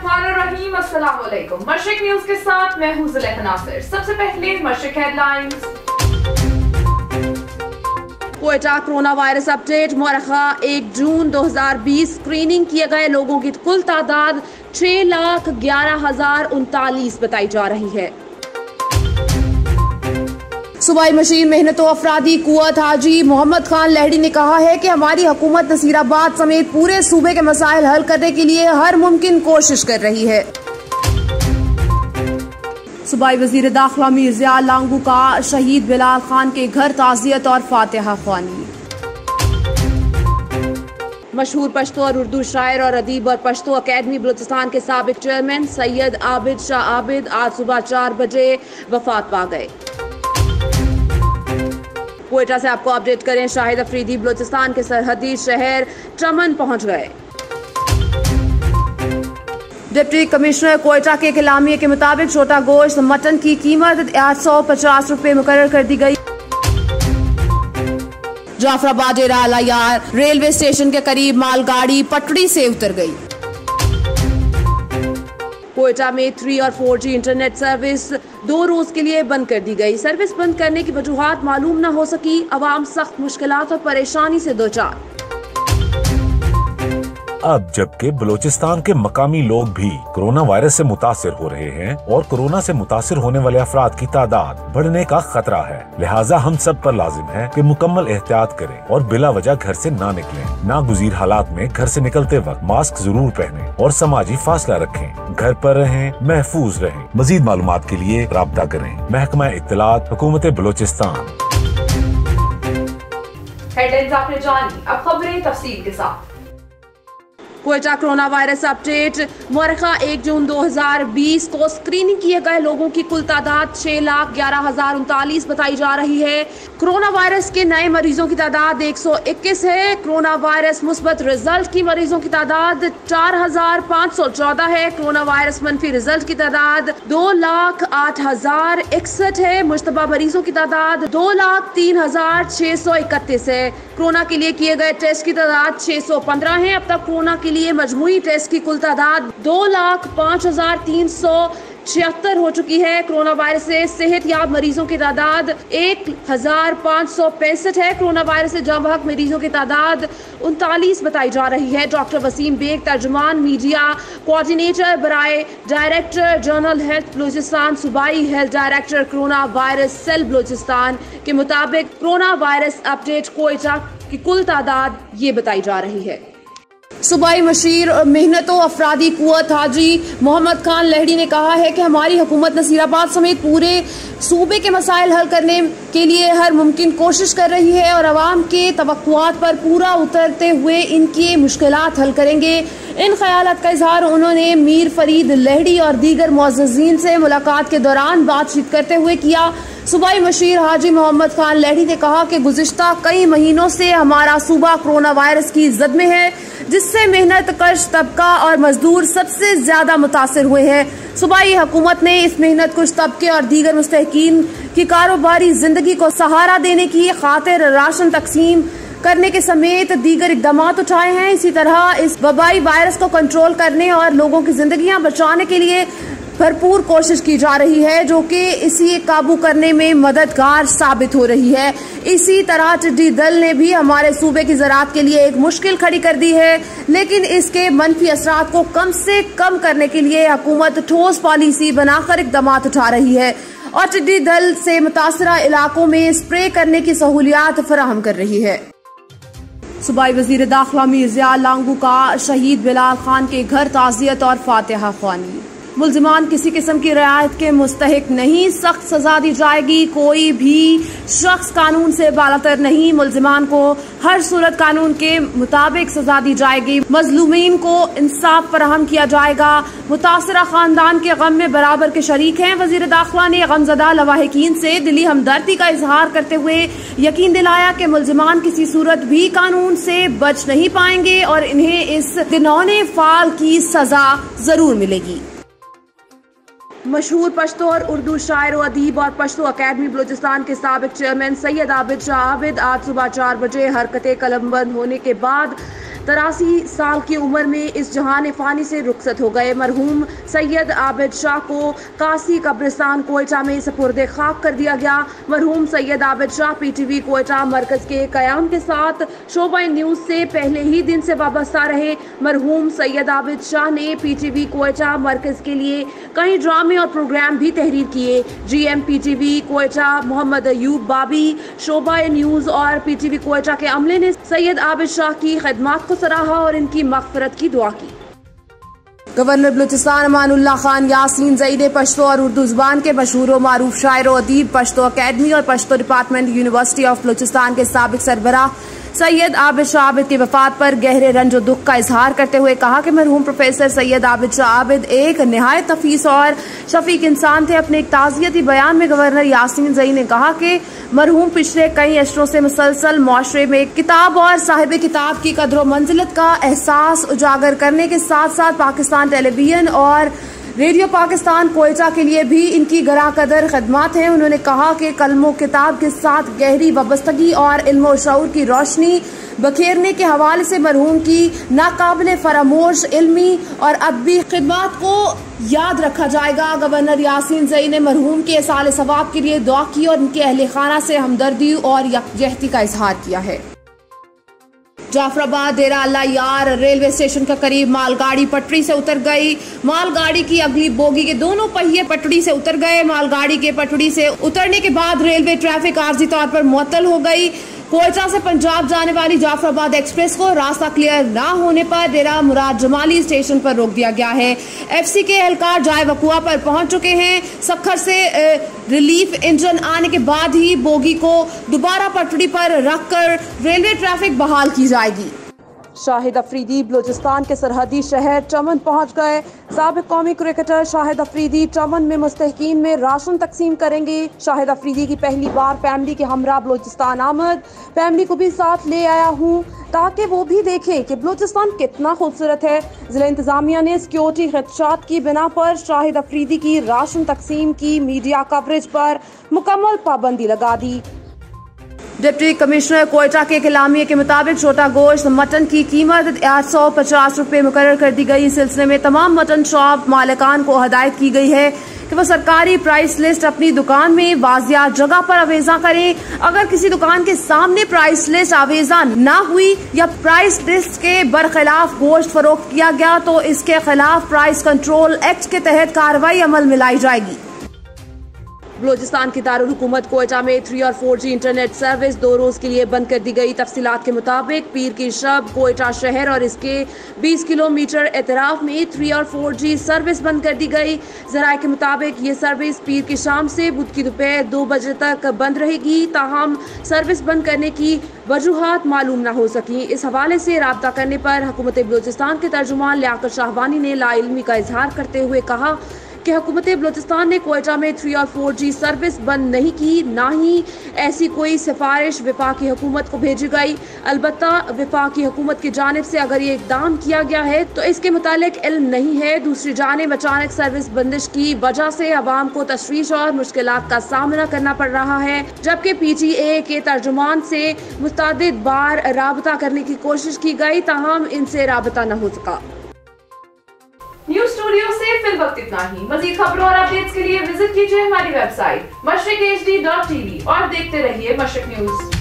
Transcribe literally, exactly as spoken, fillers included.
बिस्मिल्लाहिर्रहमानिर्रहीम, अस्सलाम वालेकुम। मशरिक न्यूज के साथ मैं हूं ज़ुलेखा नासिर। सबसे पहले Mashriq headlines. Quetta corona virus update. मुअर्रखा एक जून दो हजार बीस स्क्रीनिंग किए गए लोगों की कुल तादाद छह लाख ग्यारह हजार उनतालीस बताई जा रही है। सूबाई मशीर मेहनत और अफरादी कुव्वत हाजी मोहम्मद खान लहड़ी ने कहा है कि हमारी हुकूमत नसीराबाद समेत पूरे सूबे के मसाइल हल करने के लिए हर मुमकिन कोशिश कर रही है। सूबाई वजीर दाखिला मीर ज़िया लांगू का शहीद बिलाल खान के घर ताज़ियत और फातिहा ख्वानी। मशहूर पश्तो और उर्दू शायर और अदीब और पश्तो अकेडमी बलूचिस्तान के साबिक चेयरमैन सैयद आबिद शाह आबिद आज सुबह चार बजे वफात पा गए। क्वेटा से आपको अपडेट करें, शाहिद अफरीदी बलूचिस्तान के सरहदी शहर चमन पहुंच गए। डिप्टी कमिश्नर क्वेटा के इलामिया के मुताबिक छोटा गोश्त मटन की कीमत आठ सौ पचास रुपए मुकर्रर कर दी गई। जाफराबाद यार रेलवे स्टेशन के करीब मालगाड़ी पटड़ी से उतर गई। क्वेटा में थ्री और फोर जी इंटरनेट सर्विस दो रोज के लिए बंद कर दी गई। सर्विस बंद करने की वजूहात मालूम न हो सकी। अवाम सख्त मुश्किलात और परेशानी से दो चार। अब जबकि बलूचिस्तान के मकामी लोग भी कोरोना वायरस से मुतासिर हो रहे हैं और कोरोना से मुतासिर होने वाले अफराद की तादाद बढ़ने का खतरा है, लिहाजा हम सब पर लाजिम है कि मुकम्मल एहतियात करें और बिला वजह घर से ना निकलें। नागुज़ीर हालात में घर से निकलते वक्त मास्क जरूर पहनें और समाजी फासला रखें। घर पर रहें, महफूज रहें। मजीद मालूमात के लिए राब्ता करें। महकमा इत्तलात, हुकूमत बलूचिस्तान। हेडलाइंस आपने जानी, अब खबरें तफसील के साथ। Quetta corona virus update. मुअर्रखा एक जून दो हजार बीस को स्क्रीनिंग किए गए लोगों की कुल तादाद छह लाख ग्यारह हजार उनतालीस बताई जा रही है। कोरोना वायरस के नए मरीजों की तादाद एक सौ इक्कीस है। कोरोना वायरस मुस्बत रिजल्ट की मरीजों की तादाद चार हजार पाँच सौ चौदह है। कोरोना वायरस मनफी रिजल्ट की तादाद दो लाख आठ हजार इकसठ है। मुश्तबा मरीजों की तादाद दो लाख तीन हजार छह सौ इकतीस है। कोरोना के लिए किए गए टेस्ट की तादाद छह सौ पंद्रह है। अब तक कोरोना के लिए मजमूई टेस्ट की कुल तादाद दो लाख पाँच हजार तीन सौ छिहत्तर हो चुकी है। कोरोना वायरस से सेहत याब मरीजों की तादाद एक हजार पाँच सौ पैंसठ है। कोरोना वायरस से जाँ बहक मरीजों की तादाद उनतालीस बताई जा रही है। डॉक्टर वसीम बेग, तर्जुमान मीडिया कोऑर्डिनेटर बराए डायरेक्टर जनरल हेल्थ बलूचिस्तान, सूबाई health director corona virus cell Balochistan के मुताबिक कोरोना वायरस अपडेट क्वेटा की कुल तादाद ये बताई जा रही है। सूबाई मशीर मेहनत और अफरादी कुव्वत हाजी मोहम्मद खान लहड़ी ने कहा है कि हमारी हुकूमत नसीराबाद समेत पूरे सूबे के मसाइल हल करने के लिए हर मुमकिन कोशिश कर रही है और अवाम के तवक्कुआत पर पूरा उतरते हुए इनकी मुश्किलात हल करेंगे। इन ख्यालात का इजहार उन्होंने मीर फरीद लहड़ी और दीगर मुअज़्ज़िज़ीन से मुलाकात के दौरान बातचीत करते हुए किया। सूबाई मशीर हाजी मोहम्मद खान लहड़ी ने कहा कि गुज़िश्ता कई महीनों से हमारा सूबा कोरोना वायरस की जद में है, जिससे मेहनत कश तबका और मजदूर सबसे ज्यादा मुतासिर हुए हैं। सूबाई हुकूमत ने इस मेहनत कुश तबके और दीगर मुस्तहिकीन की कारोबारी जिंदगी को सहारा देने की खातिर राशन तकसीम करने के समेत दीगर इकदाम उठाए हैं। इसी तरह इस वबाई वायरस को कंट्रोल करने और लोगों की जिंदगियां बचाने के लिए भरपूर कोशिश की जा रही है, जो कि इसी काबू करने में मददगार साबित हो रही है। इसी तरह टिड्डी दल ने भी हमारे सूबे की ज़राअत के लिए एक मुश्किल खड़ी कर दी है, लेकिन इसके मनफी असरात को कम से कम करने के लिए हुकूमत ठोस पॉलिसी बनाकर इकदाम उठा रही है और टिड्डी दल से मुतासरा इलाकों में स्प्रे करने की सहूलियात फराहम कर रही है। सूबाई वजीर दाखिला मीर ज़िया लांगू का शहीद बिलाल खान के घर ताज़ियत और फातिहा ख्वानी। मुल्जिमान किसी किस्म की रियायत के मुस्तहिक नहीं, सख्त सजा दी जाएगी। कोई भी शख्स कानून से बालातर नहीं। मुल्जिमान को हर सूरत कानून के मुताबिक सजा दी जाएगी। मजलूमीन को इंसाफ फराहम किया जाएगा। मुतासरा खानदान के गम में बराबर के शरीक हैं। वजीर दाखिला ने गमजदा लवाहिकीन से दिली हमदर्दी का इजहार करते हुए यकीन दिलाया कि मुल्जिमान किसी सूरत भी कानून से बच नहीं पाएंगे और इन्हें इस घिनौने फाल की सजा जरूर मिलेगी। मशहूर पश्तो और उर्दू शायर व अदीब और पश्तो अकेडमी बलूचिस्तान के साबिक चेयरमैन सैयद आबिद शाह आबिद आज सुबह चार बजे हरकत कलमबंद होने के बाद तिरासी साल की उम्र में इस जहान फ़ानी से रुखसत हो गए। मरहूम सैयद आबिद शाह को कासी कब्रिस्तान कोयटा में सपुर्दे खाक कर दिया गया। मरहूम सैयद आबिद शाह पीटीवी कोयटा मरकज के कयाम के साथ शोबा न्यूज़ से पहले ही दिन से वाबस्ता रहे। मरहूम सैयद आबिद शाह ने पीटीवी कोयटा मरकज के लिए कई ड्रामे और प्रोग्राम भी तहरीर किए। जीएम पीटीवी कोयटा मोहम्मद अयूब बाबी, शोबा न्यूज़ और पीटीवी कोयटा के अमले ने सैयद आबिद शाह की खिदमत को सराहा और इनकी मग़फ़िरत की दुआ की। गवर्नर बलूचिस्तान अमानुल्लाह खान यासीन ज़ई ने पश्तो और उर्दू ज़ुबान के मशहूर व मारूफ शायर व अदीब, पश्तो अकेडमी और Pashto department university of Balochistan के साबिक सरबराह सैयद आबिद शाह आबिद की वफात पर गहरे रंज और दुख का इजहार करते हुए कहा कि मरहूम प्रोफेसर सैयद आबिद शाह आबिद एक निहायत नफीस और शफीक इंसान थे। अपने एक ताज़ियती बयान में गवर्नर यासीन ज़ई ने कहा कि मरहूम पिछले कई अशरों से मुसलसल मुआशरे में किताब और साहिब किताब की कदर मंजिलत का एहसास उजागर करने के साथ साथ पाकिस्तान टेलीविजन और रेडियो पाकिस्तान कोयटा के लिए भी इनकी गरा कदर खदमात हैं। उन्होंने कहा कि कलमो किताब के साथ गहरी वाबस्तगी और इल्म और शऊर की रोशनी बखेरने के हवाले से मरहूम की नाकाबिले फरामोश इल्मी और अदबी खिदमत को याद रखा जाएगा। गवर्नर यासीन ज़ई ने मरहूम के साल सवाब के लिए दुआ की और उनके अहले खाना से हमदर्दी और यकजहती का इजहार किया है। जाफराबाद डेरा अल्लाह यार रेलवे स्टेशन के करीब मालगाड़ी पटरी से उतर गई। मालगाड़ी की अगली बोगी के दोनों पहिए पटरी से उतर गए। मालगाड़ी के पटरी से उतरने के बाद रेलवे ट्रैफिक आर्जी तौर पर मुअत्तल हो गई। कोयटा से पंजाब जाने वाली जाफराबाद एक्सप्रेस को रास्ता क्लियर न होने पर डेरा मुराद जमाली स्टेशन पर रोक दिया गया है। एफसी के एहलकार जाए वकुआ पर पहुंच चुके हैं। सखर से रिलीफ इंजन आने के बाद ही बोगी को दोबारा पटरी पर रखकर रेलवे ट्रैफिक बहाल की जाएगी। शाहिद अफरीदी बलूचिस्तान के सरहदी शहर चमन पहुंच गए। साबिक कौमी क्रिकेटर शाहिद अफरीदी चमन में मुस्तहकीन में राशन तकसीम करेंगे। शाहिद अफरीदी की पहली बार फैमिली के हमरा बलूचिस्तान आमद। फैमिली को भी साथ ले आया हूँ ताकि वो भी देखें कि बलूचिस्तान कितना खूबसूरत है। जिला इंतजामिया ने सिक्योरिटी खदशात की बिना पर शाहिद अफरीदी की राशन तकसीम की मीडिया कवरेज पर मुकम्मल पाबंदी लगा दी। डिप्टी कमिश्नर कोयटा के कलामिये के मुताबिक छोटा गोश्त मटन की कीमत आठ सौ पचास रुपये मुकर्रर कर दी गई। इस सिलसिले में तमाम मटन शॉप मालिकान को हदायत की गई है कि वह सरकारी प्राइस लिस्ट अपनी दुकान में वाजिया जगह पर आवेजा करें। अगर किसी दुकान के सामने प्राइस लिस्ट आवेजा न हुई या प्राइस लिस्ट के बरखिलाफ गोश्त फरोख्त किया गया तो इसके खिलाफ प्राइस कंट्रोल एक्ट के तहत कार्रवाई अमल में लाई जाएगी। बलूचिस्तान की दारुल हुकूमत कोयटा में थ्री और फोर जी इंटरनेट सर्विस दो रोज के लिए बंद कर दी गई। तफसीलात के मुताबिक पीर की शब कोयटा शहर और इसके बीस किलोमीटर एतराफ में थ्री और फोर जी सर्विस बंद कर दी गई। जराये के मुताबिक ये सर्विस पीर की शाम से बुध की दोपहर दो बजे तक बंद रहेगी। ताहम सर्विस बंद करने की वजूहात मालूम न हो सकी। इस हवाले से राब्ता करने पर हुकूमत बलूचिस्तान के तर्जुमान लियाकत शाहवानी ने लाइल्मी का इजहार करते हुए कहा कि हुकूमत बलूचिस्तान ने कोयटा में थ्री और फोर जी सर्विस बंद नहीं की, ना ही ऐसी कोई सिफारिश वफाकी हुकूमत को भेजी गई। अलबत्ता वफाकी हुकूमत की जानिब से अगर ये इकदाम किया गया है तो इसके मुतालिक इल्म नहीं है। दूसरी जानिब अचानक सर्विस बंदिश की वजह से अवाम को तशवीश और मुश्किलात का सामना करना पड़ रहा है, जबकि पी टी ए के तर्जुमान से मुतअद्दिद बार राबता करने की कोशिश की गई, ताहम इनसे राबता न हो सका। न्यूज स्टूडियो से फिल वक्त इतना ही। मजीद खबरों और अपडेट्स के लिए विजिट कीजिए हमारी website Mashriq H D dot T V और देखते रहिए मशरिक न्यूज।